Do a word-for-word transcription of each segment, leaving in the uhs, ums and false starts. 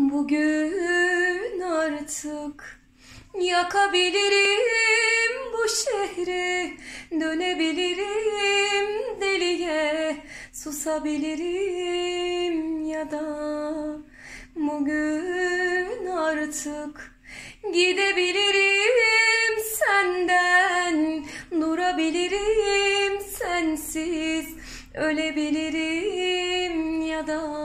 Bugün artık yakabilirim bu şehri, dönebilirim deliye, susabilirim ya da bugün artık gidebilirim senden, durabilirim sensiz, ölebilirim ya da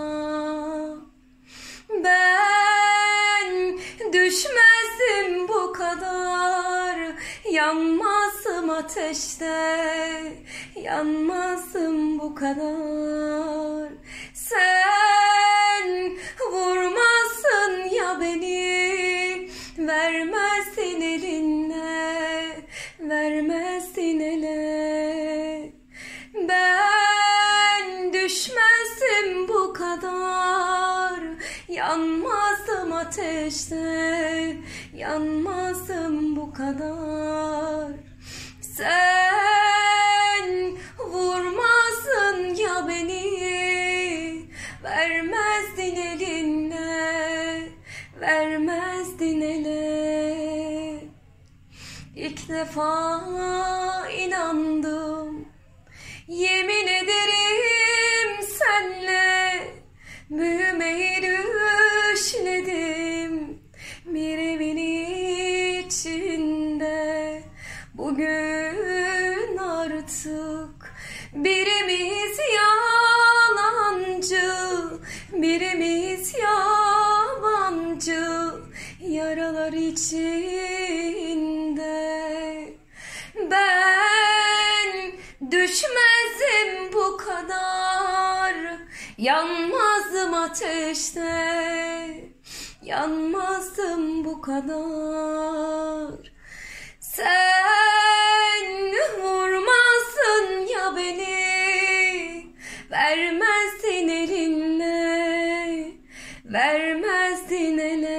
ben düşmezdim bu kadar, yanmazdım ateşte, yanmazdım bu kadar. Sen vurmazsın ya beni, vermezdin eline, vermezdin ele. Ben düşmezdim bu kadar, yanmazdım ateşte, yanmazdım bu kadar. Sen vurmazdın ya beni, vermezdin eline, vermezdin ele. İlk defa inandım, yemin ederim senle büyümeyi düşledim bir evin içinde. Bugün artık birimiz yalancı, birimiz yabancı, yaralar içinde. Ben düşmezdim bu kadar, yanmazdım ateşte, yanmazdım bu kadar. Sen vurmazsın ya beni, vermezdin elinle, vermezdin ele.